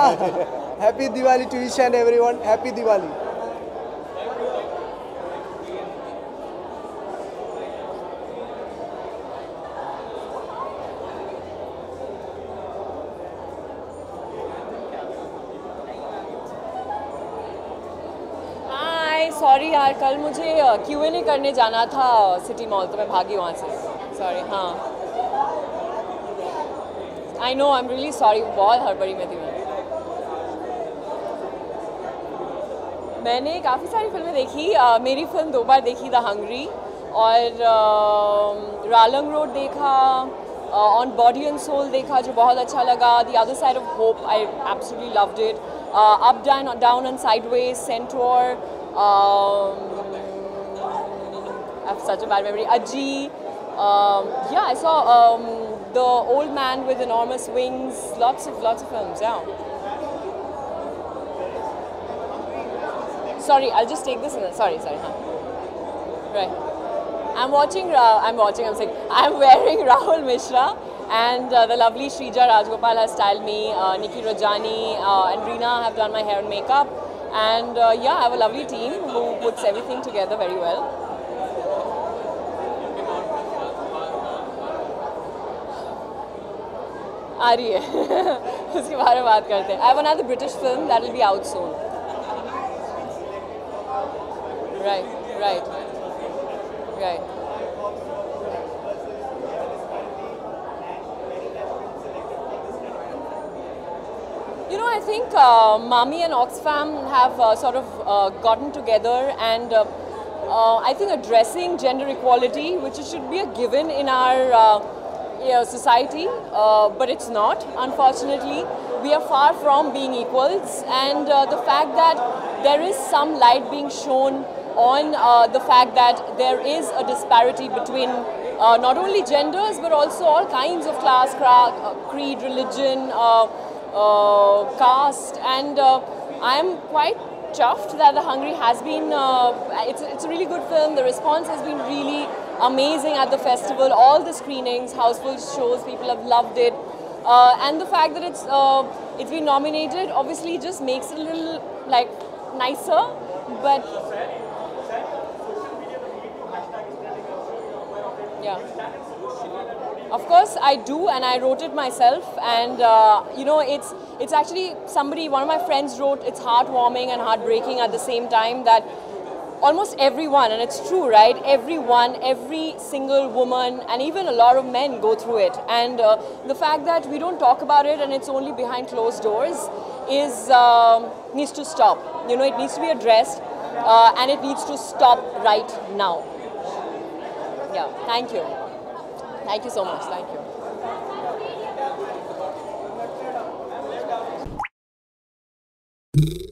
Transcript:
Happy Diwali to each and everyone. Happy Diwali. Hi sorry यार, कल मुझे Q&A करने जाना था सिटी मॉल, तो मैं भागी वहाँ से. सॉरी. हाँ, I know, I am really sorry. बहुत हड़बड़ी में थी मैं. मैंने काफ़ी सारी फिल्में देखी. मेरी फिल्म 2 बार देखी, द हंग्री, और रालंग रोड देखा, ऑन बॉडी एंड सोल देखा जो बहुत अच्छा लगा. The other side of hope, I absolutely loved it. Up down and sideways, centaur, I have such a bad memory. Aji, yeah, I saw The Old Man with Enormous Wings. Lots of films. Yeah. Sorry, I'll just take this. Sorry. Huh. Right. I'm saying I'm wearing Rahul Mishra, and the lovely Shrija Rajgopal has styled me. Nikki Rajani and Reena have done my hair and makeup. And yeah, I have a lovely team who puts everything together very well. आ रही है. उसके बारे में बात करते हैं. I have another British film that will be out soon. Right. You know, I think Mami and Oxfam have sort of gotten together, and I think addressing gender equality, which should be a given in our society, but it's not, unfortunately. We are far from being equals, and the fact that there is some light being shown on the fact that there is a disparity between not only genders, but also all kinds of class, creed, religion, caste, and I am quite chuffed that The Hungry has been, it's a really good film. The response has been really amazing at the festival. All the screenings, houseful shows, people have loved it. And the fact that it's been nominated obviously just makes it a little like nicer, but yeah. Of course I do, and I wrote it myself, and you know, it's actually one of my friends wrote, it's heartwarming and heartbreaking at the same time, that almost everyone, and it's true, right, every single woman and even a lot of men go through it, and the fact that we don't talk about it and it's only behind closed doors needs to stop. You know, it needs to be addressed, and it needs to stop right now. Yeah, thank you so much. Thank you.